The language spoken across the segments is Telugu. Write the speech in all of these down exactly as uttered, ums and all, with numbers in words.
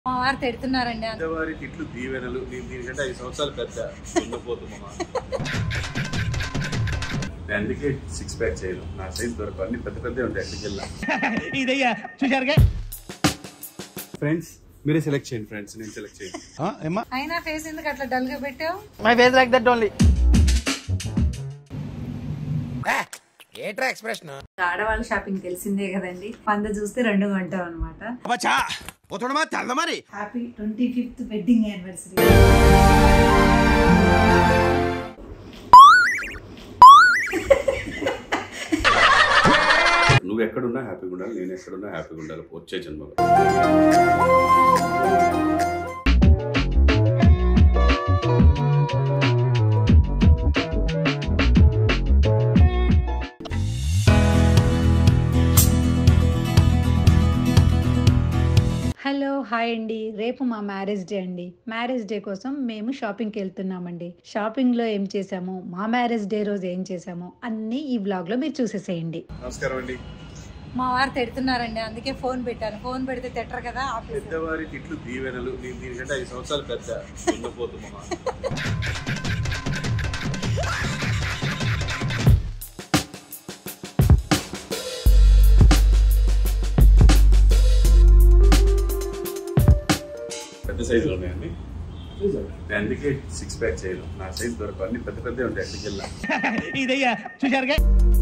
మా వారు తిడుతున్నారండి. పెద్దవారి తిట్లు దీవెనలు. నేను దీనికంటే ఐదు సంవత్సరాలు పెద్ద ఉండబోతున్నా. అందుకే సిక్స్ ప్యాక్ చేయను. నా సైజ్ దొరకవు, అన్ని పెద్ద పెద్ద ఉంటాయి. ఎక్కడికి వెళ్ళా ఇదయ్యా చూసారుగా ఫ్రెండ్స్, మీరే సెలెక్ట్ చేయండి ఫ్రెండ్స్, నేను సెలెక్ట్ చేయను. అయినా ఫేస్ ఎందుకు అట్లా డల్ గా పెట్టావు? My face like that only. ఏట్రా ఎక్స్ప్రెషన్. ఆడవాళ్ళ షాపింగ్ తెలిసిందే కదండి. పంద చూస్తే రెండు గంటలు అనమాట. Happy twenty fifth wedding anniversary. నువ్వు ఎక్కడున్నా హ్యాపీగా ఉండాలి, నేను ఎక్కడున్నా హ్యాపీగా ఉండాలి వచ్చే జన్మలో. హలో హాయ్ అండి. రేపు మా మ్యారేజ్ డే అండి. మ్యారేజ్ డే కోసం మేము షాపింగ్కి వెళ్తున్నామండి. షాపింగ్ లో ఏం చేసాము, మా మ్యారేజ్ డే రోజు ఏం చేసాము అన్ని ఈ బ్లాగ్ లో మీరు చూసేసేయండి. నమస్కారం అండి. మా వారు తిడుతున్నారండి, అందుకే ఫోన్ పెట్టాను. ఫోన్ పెడితే తిట్టరు కదా. పెద్దవారి తిట్లు దీవెనలు. నేను దీనికంటే ఐదు సంవత్సరాలు పెద్ద ఉండబోతున్నా. పెద్ద సైజులో ఉన్నాయండి. అందుకే సిక్స్ ప్యాక్ చేయను. నా సైజ్ దొరకవు, అన్ని పెద్ద పెద్ద ఉంటాయి. ఎక్కడికి వెళ్ళా ఇదయ్యా చూసారుగా.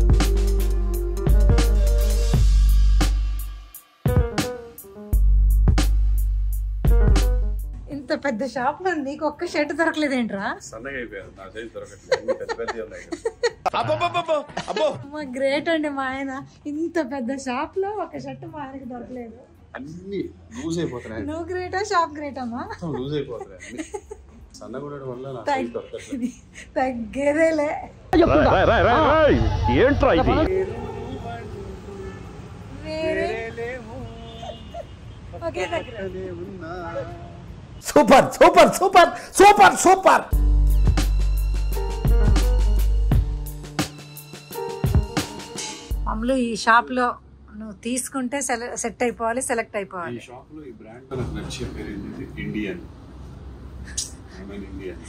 ఇంత పెద్ద షాప్ లో నీకు ఒక్క షర్ట్ దొరకలేదేంట్రా? సన్నగా అయిపోయాను, నా సైజ్ దొరకట్లేదు. అన్ని పెద్ద పెద్ద ఉన్నాయి. మా గ్రేట్ అండి. మా ఆయన ఇంత పెద్ద షాప్ లో ఒక షర్ట్ మా ఆయనకి దొరకలేదు. అన్ని లూజ్ అయిపోతున్నాయి. నువ్వు గ్రేటా షాప్ గ్రేట్ అమ్మా? లూజ్ అయిపోతున్నాయి అన్ని. సన్నగా ఉండడం వల్ల నా సైజ్ దొరకట్లేదు. తగ్గేదేలే. ఏంట్రా ఇది? Super super super super super. మామూలు ఈ షాప్ లో నువ్వు తీసుకుంటే సెట్ అయిపోవాలి, సెలెక్ట్ అయిపోవాలి. ఈ షాప్ లో ఈ బ్రాండ్ నాకు నచ్చే పేరు ఏంటి? Indian. I mean Indian.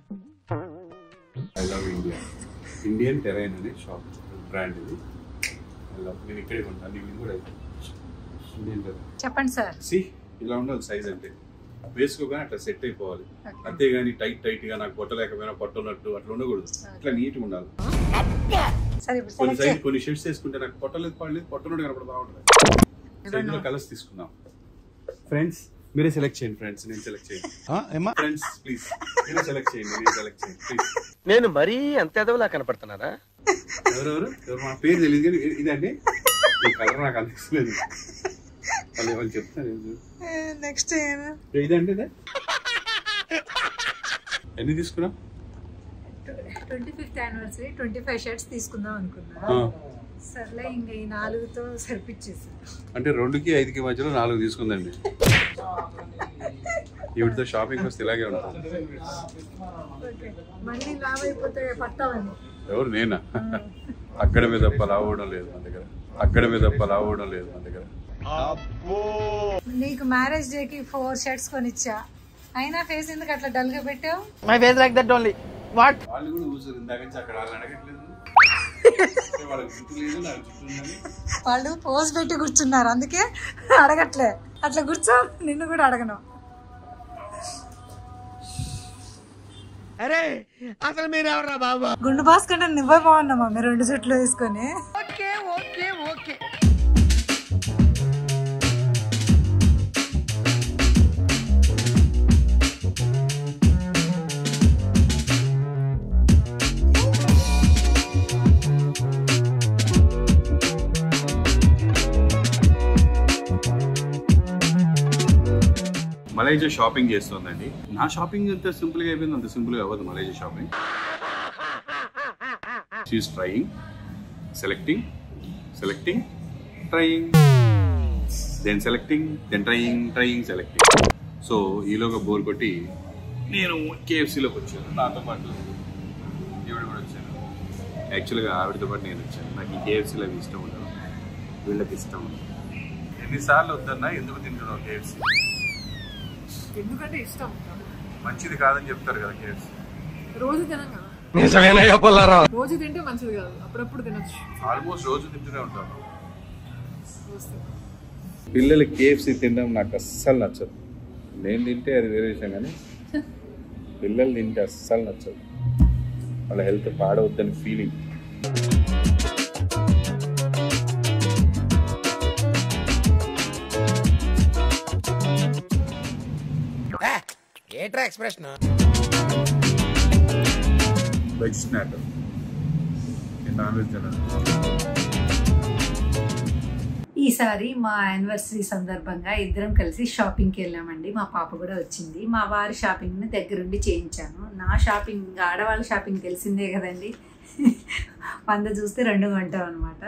I love Indian. Indian Terrain అనే షాప్ బ్రాండ్ ఇది. I love. నేను ఇక్కడే కొంటాను. నేను కూడా ఇండియన్ టెరైన్. చెప్పండి సార్. సి ఇలా ఉండాలి సైజ్ అంటే. వేసుకోగానే అట్లా సెట్ అయిపోవాలి. అంతేగాని టైట్ టైట్ గా నాకు పొట్టలేకపోయినా పొట్టనట్టు అట్లా ఉండకూడదు. ఇట్లా నీట్ గా ఉండాలి. కొన్ని సైజ్ కొన్ని షర్ట్స్ వేసుకుంటే నాకు పొట్టలేదు పడలేదు పొట్టనట్టు కనపడ బాగుంటుంది. సైజ్ లో కలర్స్ తీసుకుందాం. ఫ్రెండ్స్ మీరే సెలెక్ట్ చేయండి ఫ్రెండ్స్, నేను సెలెక్ట్ చేయండి. ఫ్రెండ్స్ ప్లీజ్ మీరే సెలెక్ట్ చేయండి, నేను సెలెక్ట్ చేయండి ప్లీజ్. నేను మరీ అంత ఎదవలా కనపడుతున్నారా? ఎవరెవరు ఎవరు మా పేరు తెలియదు కానీ ఇదండి ఈ కలర్ నాకు అనిపిస్తుంది. వాళ్ళు వాళ్ళు చెప్తారు నెక్స్ట్ ఇదండి. ఇదే ఎన్ని తీసుకున్నాం? Twenty fifth anniversary twenty five shirts తీసుకుందాం అనుకున్నా. సర్లే ఇంకా ఈ నాలుగుతో సరిపించేసి. అంటే రెండుకి ఐదుకి మధ్యలో నాలుగు తీసుకుందండి. వీటితో షాపింగ్ వస్తే ఇలాగే ఉంటుంది. మళ్ళీ లావ్ అయిపోతే పట్టాలని. ఎవరు నేనా? అక్కడ మీద తప్ప లావడం లేదు మన దగ్గర. అక్కడ మీద తప్ప లావడం లేదు మన దగ్గర. నీకు మ్యారేజ్ డే కి ఫోర్ షర్ట్స్ కొనిచ్చా, అయినా ఫేస్ ఎందుకు అట్లా డల్ గా పెట్టావు? My face like that only. What? వాళ్ళు కూడా కూర్చొని ఇందాక నుంచి అక్కడ వాళ్ళు అడగట్లేదు. వాళ్ళకి జుట్టు లేదు, నాకు జుట్టు ఉందని. వాళ్ళు పోజ్ పెట్టి కూర్చున్నారు, అందుకే అడగట్లే. అట్లా కూర్చో, నిన్ను కూడా అడగను. అరే అసలు మీరు ఎవరా బాబా? గుండు బాస్ కంటే నువ్వే బాగున్నామా మీరు రెండు జుట్లు వేసుకొని. Okay okay okay. Malaysia shopping చేస్తుందండి. నా షాపింగ్ ఎంత సింపుల్ గా అయిపోయింది, అంత సింపుల్ గా అవ్వదు Malaysia shopping. She is trying, selecting, selecting, trying, then selecting, then trying, trying, selecting. So ఈలోగా బోర్ కొట్టి నేను కేఎఫ్సీలోకి వచ్చాను. నాతో పాటు ఈవిడ కూడా వచ్చాను. యాక్చువల్గా ఆవిడతో పాటు నేను వచ్చాను. నాకు ఈ కేఎఫ్సీలో ఇష్టం ఉండదు, వీళ్ళకి ఇష్టం ఉండదు. ఎన్నిసార్లు వద్దన్నా ఎందుకు తింటున్నావు కేఎఫ్సీ? ఎందుకంటే ఇష్టం. మంచిది కాదని చెప్తారు కదా కేఎఫ్సి. రోజు తినం కదా. నిజమేనయ్యా పుల్లారావు. రోజు తింటే మంచిది కాదు, అప్పుడప్పుడు తినొచ్చు. ఆల్మోస్ట్ రోజు తింటూనే ఉంటాను. వస్తే పిల్లలు కేఎఫ్సి తినడం నాకు అస్సలు నచ్చదు. నేను తింటే అది వేరే విషయం, కానీ పిల్లలు తింటే అస్సలు నచ్చదు. వాళ్ళ హెల్త్ పాడవద్దని ఫీలింగ్. ఏట్రా expression. Veg snack non veg తినను. ఈసారి మా యానివర్సరీ సందర్భంగా ఇద్దరం కలిసి షాపింగ్కి వెళ్ళామండి. మా పాప కూడా వచ్చింది. మా వారి షాపింగ్ని దగ్గరుండి చేయించాను. నా షాపింగ్, ఆడవాళ్ళ షాపింగ్ తెలిసిందే కదండి, వంద చూస్తే రెండు కొంటాం అనమాట.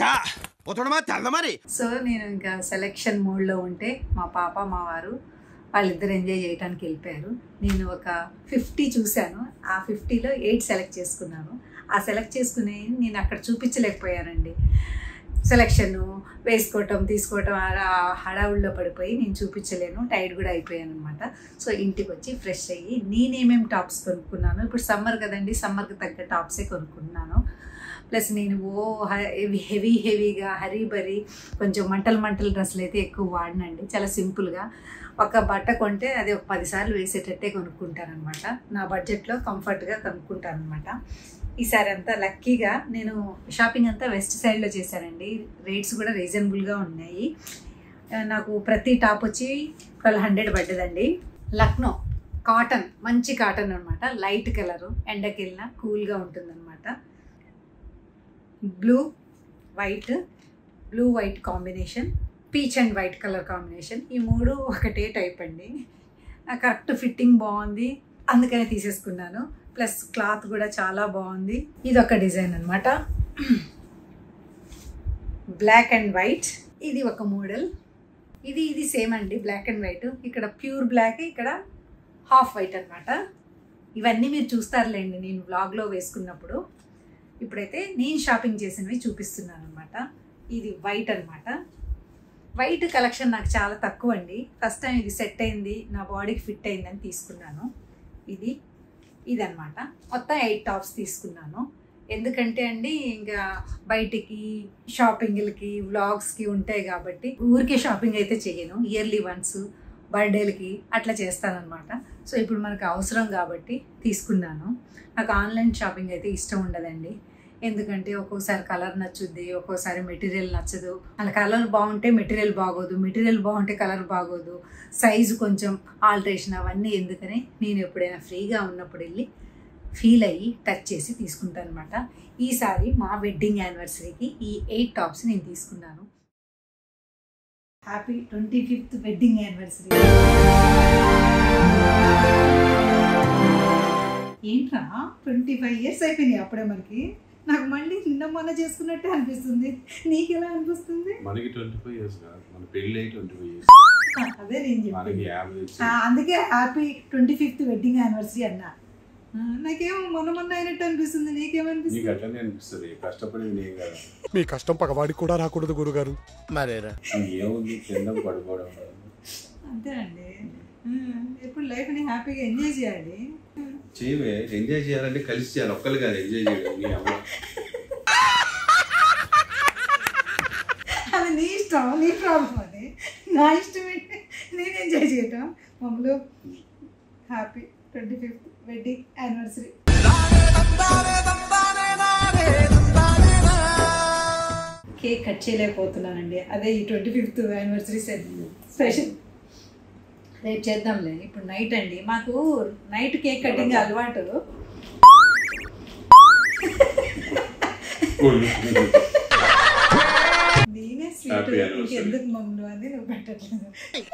సో నేను ఇంకా సెలెక్షన్ మోడ్లో ఉంటే మా పాప మా వారు వాళ్ళిద్దరు ఎంజాయ్ చేయడానికి వెళ్ళిపోయారు. నేను ఒక ఫిఫ్టీ చూశాను. ఆ ఫిఫ్టీలో ఎయిట్ సెలెక్ట్ చేసుకున్నాను. ఆ సెలెక్ట్ చేసుకునే నేను అక్కడ చూపించలేకపోయానండి. సెలెక్షన్ వేసుకోవటం తీసుకోవటం హడావుల్లో పడిపోయి నేను చూపించలేను. టైర్డ్ కూడా అయిపోయాను అనమాట. సో ఇంటికి వచ్చి ఫ్రెష్ అయ్యి నేనేమేమి టాప్స్ కొనుక్కున్నాను, ఇప్పుడు సమ్మర్ కదండి, సమ్మర్కి తగ్గ టాప్సే కొనుక్కున్నాను. ప్లస్ నేను ఓ హెవీ హెవీగా హరీ బరీ కొంచెం మంటలు మంటల డ్రెస్సులు అయితే ఎక్కువ వాడినండి. చాలా సింపుల్గా ఒక బట్ట కొంటే అది ఒక పదిసార్లు వేసేటట్టే కొనుక్కుంటాను అనమాట. నా బడ్జెట్లో కంఫర్ట్గా కొనుక్కుంటాను అనమాట. ఈసారి అంతా లక్కీగా నేను షాపింగ్ అంతా వెస్ట్ సైడ్లో చేశానండి. రేట్స్ కూడా రీజనబుల్గా ఉన్నాయి. నాకు ప్రతి టాప్ వచ్చి ట్వెల్వ్ హండ్రెడ్ పడ్డదండి. లక్నో కాటన్, మంచి కాటన్ అనమాట, లైట్ కలరు, ఎండకి వెళ్ళినా కూల్గా ఉంటుందన్నమాట. Blue white, blue white combination, peach and white colour combination, ఈ మూడు ఒకటే టైప్ అండి. కరెక్ట్ ఫిట్టింగ్ బాగుంది, అందుకనే తీసేసుకున్నాను. ప్లస్ క్లాత్ కూడా చాలా బాగుంది. ఇది ఒక డిజైన్ అనమాట, బ్లాక్ అండ్ వైట్. ఇది ఒక మోడల్. ఇది ఇది సేమ్ అండి, బ్లాక్ అండ్ వైట్. ఇక్కడ ప్యూర్ బ్లాక్, ఇక్కడ హాఫ్ వైట్ అనమాట. ఇవన్నీ మీరు చూస్తారులేండి నేను వ్లాగ్లో వేసుకున్నప్పుడు. ఇప్పుడైతే నేను షాపింగ్ చేసినవి చూపిస్తున్నాను అనమాట. ఇది వైట్ అనమాట. వైట్ కలెక్షన్ నాకు చాలా తక్కువ అండి. ఫస్ట్ టైం ఇది సెట్ అయింది, నా బాడీకి ఫిట్ అయిందని తీసుకున్నాను. ఇది ఇదనమాట. మొత్తం ఎయిట్ టాప్స్ తీసుకున్నాను. ఎందుకంటే అండి ఇంకా బయటికి షాపింగ్లకి వ్లాగ్స్కి ఉంటాయి కాబట్టి ఊరికే షాపింగ్ అయితే చేయను. ఇయర్లీ వన్స్ బర్త్డేలకి అట్లా చేస్తానన్నమాట. సో ఇప్పుడు మనకు అవసరం కాబట్టి తీసుకున్నాను. నాకు ఆన్లైన్ షాపింగ్ అయితే ఇష్టం ఉండదండి. ఎందుకంటే ఒక్కోసారి కలర్ నచ్చుద్ది, ఒక్కోసారి మెటీరియల్ నచ్చదు. అలా కలర్ బాగుంటే మెటీరియల్ బాగోదు, మెటీరియల్ బాగుంటే కలర్ బాగోదు, సైజు కొంచెం ఆల్టరేషన్, అవన్నీ ఎందుకని నేను ఎప్పుడైనా ఫ్రీగా ఉన్నప్పుడు వెళ్ళి ఫీల్ అయ్యి టచ్ చేసి తీసుకుంటాను అనమాట. ఈసారి మా వెడ్డింగ్ యానివర్సరీకి ఈ ఎయిట్ టాప్స్ నేను తీసుకున్నాను. Happy twenty fifth wedding anniversary. ఏంట్రా ట్వంటీ ఫైవ్ ఇయర్స్ అయిపోయినాయి అప్పుడే మనకి. నాకు మళ్ళీ నిన్న మొన్న చేసుకున్నట్టే అనిపిస్తుంది. నీకు ఎలా అనిపిస్తుంది? మనకి ట్వంటీ ఫైవ్ ఇయర్స్ కాదు, మన పెళ్ళి అయి ట్వంటీ ఫైవ్ ఇయర్స్. అదే నేను చెప్పాను, యావరేజ్. అందుకే happy twenty fifth wedding anniversary అన్నా. నాకేమో మొన్న మొన్న అయినట్టు అనిపిస్తుంది. నీకేమనిపిస్తుంది? నీకు అట్లనే అనిపిస్తుంది. కష్టపడి నేను కదా. మీ కష్టం పగవాడికి కూడా రాకూడదు గురుగారు. మరేరా ఏముంది, తినడం పడుకోవడం. అంతేనండి. ఎప్పుడు లైఫ్ని హ్యాపీగా ఎంజాయ్ చేయాలి. చేయవే, ఎంజాయ్ చేయాలంటే కలిసి చేయాలి, ఒక్కరు కాదు ఎంజాయ్ చేయడం. నీ అమ్మ అది నీ ఇష్టం, నీ ప్రాబ్లం. అది నా ఇష్టం ఏంటి, నేను ఎంజాయ్ చేయటం. మమ్మల్ని happy twenty fifth wedding anniversary. Cake cut చేయలేకపోతున్నానండి. అదే ఈ ట్వంటీ ఫిఫ్త్ యానివర్సరీ స్పెషల్. రేపు చేద్దాంలే, ఇప్పుడు నైట్ అండి. మాకు నైట్ కేక్ కటింగ్ అలవాటు. నేనే స్వీట్ ఎందుకు మమ్మల్ని అని నువ్వు పెట్టట్లేదు.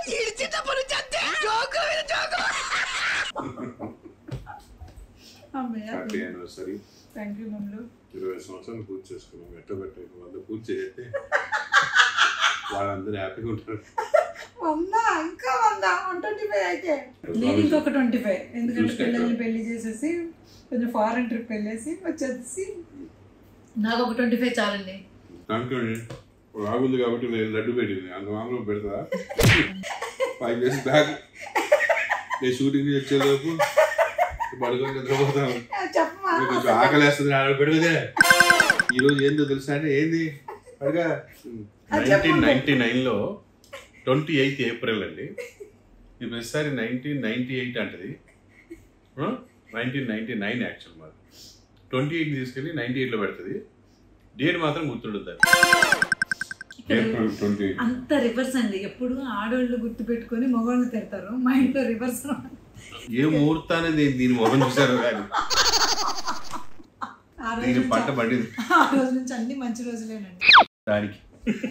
థ్యాంక్ యూ మమ్మల్ని. ఇరవై సంవత్సరాలు పూజ చేసుకున్నాం. ఎట్ట పెట్టారు వాళ్ళు పూజ చేస్తే వాళ్ళందరూ హ్యాపీగా ఉంటారు. వందా ఇంకా వందా వన్ ట్వంటీ ఫైవ్ అయితే నేను ఇంకొక ట్వంటీ ఫైవ్ ఎందుకంటే పిల్లల్ని పెళ్లి చేసేసి కొంచెం ఫారెన్ ట్రిప్ వెళ్ళేసి వచ్చేసి నాకు ఒక ట్వంటీ ఫైవ్ చాలండి. అనుకోండి రాగుంది కాబట్టి నేను లడ్డు పెట్టింది అంత మామూలు పెడతా. ఫైవ్ ఇయర్స్ బ్యాక్ నేను షూటింగ్ వచ్చేలోపు పడుకొని నిద్రపోతాం. చెప్పమా కొంచెం ఆకలి వేస్తుంది ఆడ పెడితే ఈరోజు ఏందో తెలుసా అంటే ఏంది పడగా నైన్టీన్ నైన్టీ నైన్లో ట్వంటీ ఎయిత్ ఏప్రిల్ అండి. ఈ ప్రతిసారి నైన్టీన్ నైన్టీ ఎయిట్ అంటది, నైన్టీన్ నైన్టీ నైన్ యాక్చువల్ మాది. ట్వంటీ ఎయిట్ తీసుకెళ్ళి నైన్టీ ఎయిట్లో పెడుతుంది. డేట్ మాత్రం గుర్తుంటుంది. అంత రివర్స్ అండి. ఎప్పుడు ఆడవాళ్ళు గుర్తు పెట్టుకొని మగవాళ్ళు తిడతారు, మా ఇంట్లో రివర్స్. ఏ ముహూర్తాన్ని దీని మొహం చూసారు కానీ దీని పంట పడింది. ఆ రోజు నుంచి అన్ని మంచి రోజులేనండి దానికి.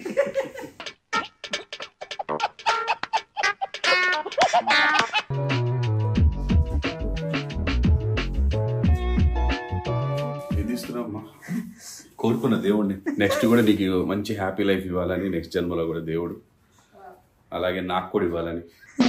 కోరుకున్న దేవుడిని నెక్స్ట్ కూడా నీకు మంచి హ్యాపీ లైఫ్ ఇవ్వాలని, నెక్స్ట్ జన్మలో కూడా దేవుడు అలాగే నాకు కూడా ఇవ్వాలని.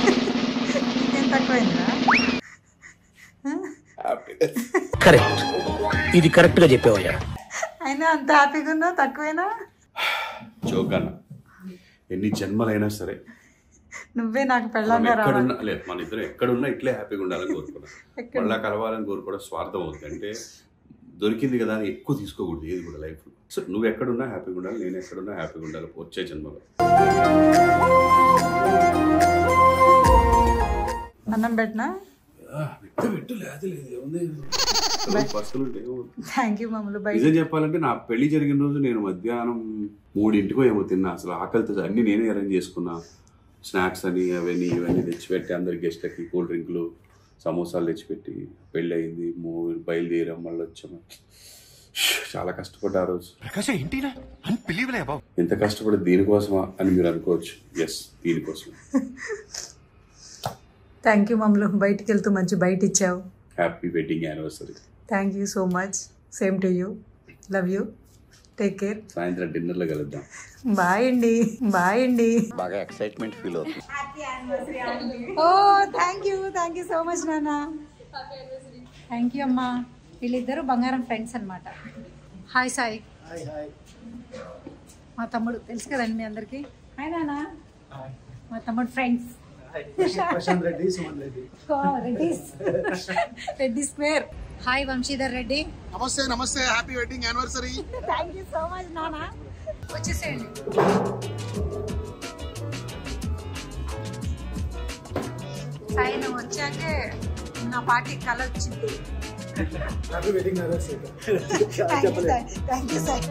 కరెక్ట్, ఇది కరెక్ట్ గా చెప్పేవయ్యా. అయినా అంత హ్యాపీగా ఉన్నా తక్కువేనా? జోకన్నా ఎన్ని జన్మలైనా సరే నువ్వే నాకు పెళ్ళాంగా ఎక్కడున్నా లేదు, మన ఇద్దరు ఎక్కడున్నా ఇట్లే హ్యాపీగా ఉండాలని కోరుకున్నా. మళ్ళా కలవాలని కోరుకోవడం స్వార్థం అవుతుంది. అంటే దొరికింది కదా అని ఎక్కువ తీసుకోకూడదు ఏది కూడా లైఫ్. సో నువ్వు ఎక్కడున్నా హ్యాపీగా ఉండాలి, నేను ఎక్కడున్నా హ్యాపీగా ఉండాలి వచ్చే జన్మలో. అన్నం పెట్టినా నిజం చెప్పాలంటే నా పెళ్లి జరిగిన రోజు నేను మధ్యాహ్నం మూడింటికో ఏమో తిన్నా. అసలు ఆకలితో అన్ని నేనే అరేంజ్ చేసుకున్నా. స్నాక్స్ అని అవన్నీ ఇవన్నీ తెచ్చిపెట్టి అందరి గెస్ట్లకి కూల్ డ్రింక్లు సమోసాలు తెచ్చిపెట్టి పెళ్ళి అయింది. మూవీ బయలుదేరాం, మళ్ళీ వచ్చాము. చాలా కష్టపడ్డా ఆ రోజు. ఎంత కష్టపడి దీనికోసమా అని మీరు అనుకోవచ్చు. ఎస్, దీనికోసం. థ్యాంక్ యూ మమ్మలు, బయటికి వెళ్తూ మంచి బయట ఇచ్చావు. Happy wedding anniversary. Thank you so much. Same to you. Love you. Take care. సాయంత్రం డిన్నర్లో కలుద్దాం. బాయ్ అండి. బాయ్ అండి. బాగా ఎక్సైట్మెంట్ ఫీల్ అవుతుంది. Oh thank you, thank you so much నాన్న. థ్యాంక్ యూ అమ్మా. వీళ్ళిద్దరు బంగారం ఫ్రెండ్స్ అనమాట. హాయ్ సాయి. మా తమ్ముడు తెలుసు కదండి మీ అందరికి. హాయ్ నాన్న. మా తమ్ముడు friends Reddy square. Hi Vamshidhar Reddy. నమస్తే నమస్తే, happy wedding anniversary. Thank you so much నాన్న. వచ్చేసేయండి. సాయి నువ్వు వచ్చాకే నా పార్టీ కళ వచ్చింది. Happy wedding anniversary. Thank you Sai. Thank you Sai.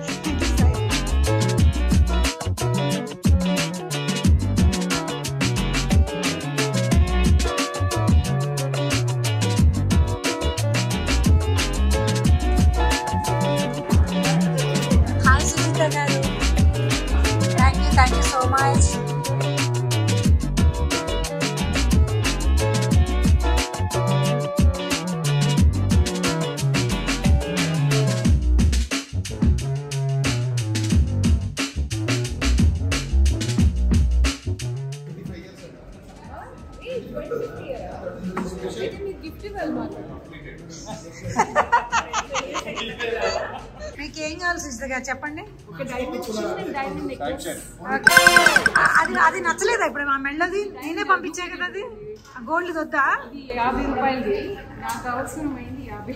Hi Sunitha గారు. Thank you, thank you so much. మీకు ఏం కావాలి సిస్టర్ గారు చెప్పండి. అది అది నచ్చలేదా ఇప్పుడు మా మెళ్ళది? నేనే పంపించా కదా అది. గోల్డ్ వద్దా? యాభై రూపాయలది నాకు అవసరమైంది యాభై.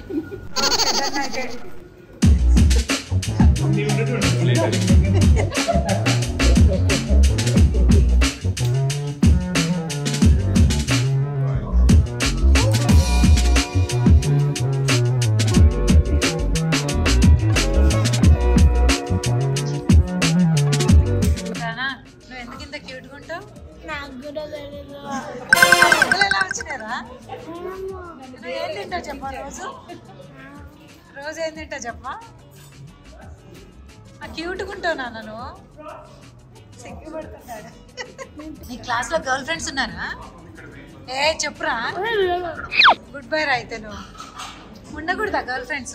ఎలా వచ్చినారా? ఏం తింటా చెప్పా రోజు? రోజు ఏం తింటా చెప్పా? క్యూట్గా ఉంటావు నాన్న నువ్వు. సిగ్గుపడుతున్నాడు. నీ క్లాస్లో గర్ల్ ఫ్రెండ్స్ ఉన్నారా? ఏ చెప్పురా. గుడ్ బై రా. అయితే నువ్వు ఉండకూడదా గర్ల్ ఫ్రెండ్స్?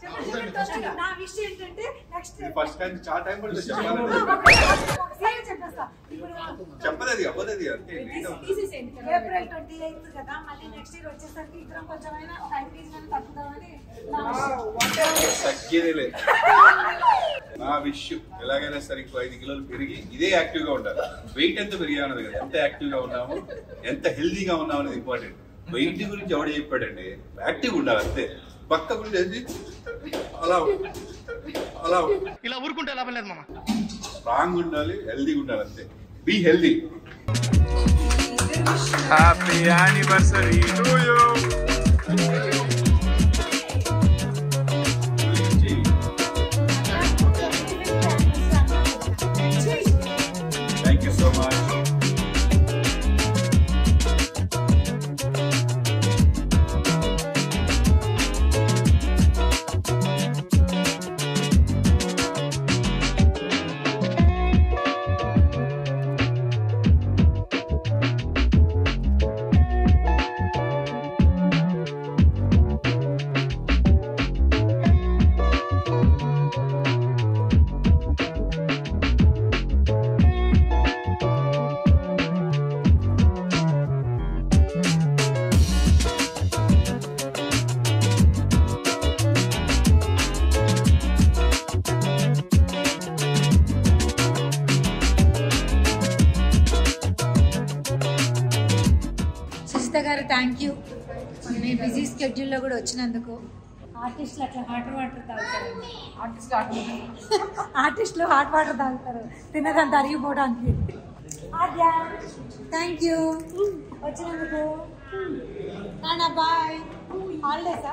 నా విషయం ఏంటంటే నెక్స్ట్ ఫస్ట్ టైం చాలా టైం పడుతుంది చెప్పాలంటే. లేకపోతే అది అంతే ఏప్రిల్ ట్వంటీ ఎయిత్ కదా, మళ్ళీ నెక్స్ట్ ఇయర్ వచ్చేసరికి ఇద్దరం కొంచెమైనా ఒక ఐదు కేజీలు తగ్గుతామని తగ్గేదేలే. నా విషయం ఎలాగైనా సరే ఇంకో ఐదు కిలోలు పెరిగి ఇదే యాక్టివ్ గా ఉండాలి. వెయిట్ ఎంత పెరిగామన్నది కదా, ఎంత యాక్టివ్ గా ఉన్నాము, ఎంత హెల్దీగా ఉన్నాము అనేది ఇంపార్టెంట్. వెయిట్ గురించి ఎవడు చెప్పాడండి, యాక్టివ్ ఉండాలి అంతే. పక్క గురించి అలా అలా ఇలా ఊరుకుంటే లాభం లేదు మామ. స్ట్రాంగ్ ఉండాలి, హెల్దీగా ఉండాలి అంతే. Be healthy. Happy anniversary to you. Thank you so much. గారు థ్యాంక్ యూ, మీ బిజీ స్కెడ్యూల్లో కూడా వచ్చినందుకు. ఆర్టిస్టులు అట్లా హాట్ వాటర్ తాగుతారు, ఆర్టిస్టులు హాట్ వాటర్ తాగుతారు తినదంతా అరిగిపోవడానికి. థ్యాంక్ యూ వచ్చినందుకు. నానా బాయ్. హాలిడేసా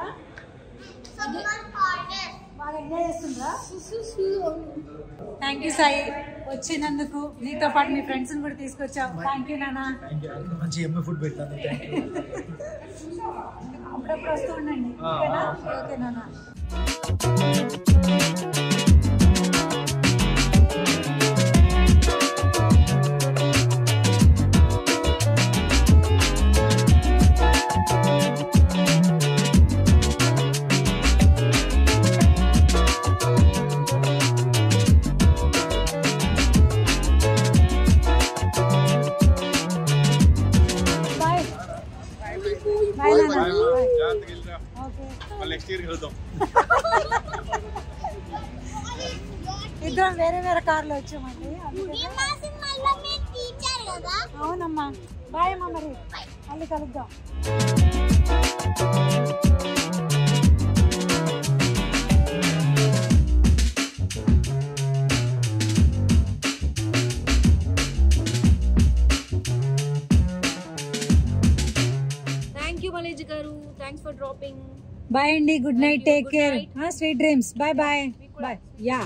బాగా ఎంజాయ్ చేస్తుందా? థ్యాంక్ యూ సాయి వచ్చినందుకు, నీతో పాటు మీ ఫ్రెండ్స్ కూడా తీసుకొచ్చావు. థ్యాంక్ యూ నాన్న. మంచి ఎమ్మె ఫుడ్ పెడతాను. అప్పుడప్పుడు వస్తూ ఉండండి. ఓకేనా? ఓకే నాన్న. ఇద్దరం వేరే వేరే కార్లో వచ్చామండి. అవునమ్మా, బాయ్ అమ్మా. మరి మళ్ళీ కలుద్దాం. బాయ్ అండి. Good night. Take care. Sweet dreams. Bye bye bye. Yeah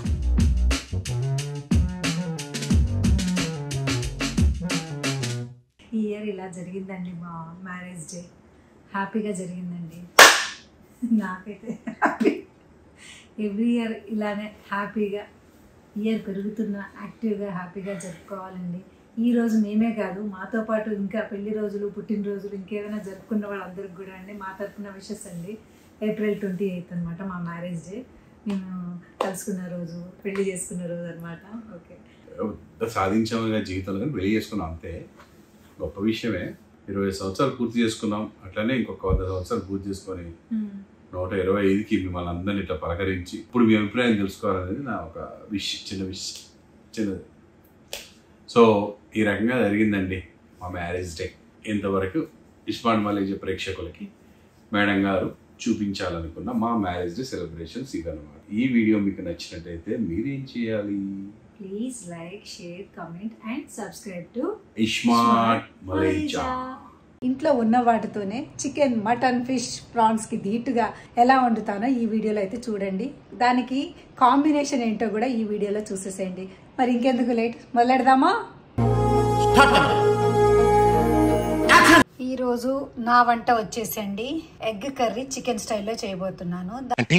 ఈ ఇయర్ ఇలా జరిగిందండి మా మ్యారేజ్ డే. హ్యాపీగా జరిగిందండి. నాకైతే హ్యాపీ. ఎవ్రీ ఇయర్ ఇలానే హ్యాపీగా ఇయర్ పెరుగుతున్న యాక్టివ్గా హ్యాపీగా జరుపుకోవాలండి. ఈ రోజు మేమే కాదు, మాతో పాటు ఇంకా పెళ్లి రోజులు, పుట్టినరోజులు ఇంకేమైనా జరుపుకున్న వాళ్ళందరికి కూడా అండి మా తరఫున విషెస్ అండి. ఏప్రిల్ ట్వంటీ ఎయిత్ అనమాట మా మ్యారేజ్ డే. మేము కలుసుకున్న రోజు, పెళ్లి చేసుకున్న రోజు అనమాట. ఓకే, సాధించాము జీవితంలో, కానీ పెళ్లి చేసుకున్నాం అంతే. గొప్ప విషయమే. ఇరవై సంవత్సరాలు పూర్తి చేసుకున్నాం. అట్లనే ఇంకొక వంద సంవత్సరాలు పూర్తి చేసుకొని నూట ఇరవై ఐదుకి మిమ్మల్ని అందరినీ ఇట్లా పలకరించి ఇప్పుడు మీ అభిప్రాయం తెలుసుకోవాలనేది నా ఒక విష్, చిన్న విష్, చిన్నది. సో ఈ రకంగా జరిగిందండి మా మ్యారేజ్ డే. ఇంతవరకు ఇస్మార్ట్ మాలేజ్ ప్రేక్షకులకి మేడం గారు చూపించాలనుకున్న మా మ్యారేజ్ డే సెలబ్రేషన్స్ ఇవన్నమాట. ఈ వీడియో మీకు నచ్చినట్టయితే మీరేం చేయాలి? Please like, share, comment and subscribe to ismart మాలేజ్. ఇంట్లో ఉన్న వాటితోనే చికెన్, మటన్, ఫిష్, ప్రాన్స్కి ధీటుగా ఎలా వండుతానో ఈ వీడియోలో అయితే చూడండి. దానికి కాంబినేషన్ ఏంటో కూడా ఈ వీడియోలో చూసేసేయండి. మరి ఇంకెందుకు లేట్, మొదలెడదామా? ఈరోజు నా వంట వచ్చేసండి ఎగ్ కర్రీ చికెన్ స్టైల్లో చేయబోతున్నాను.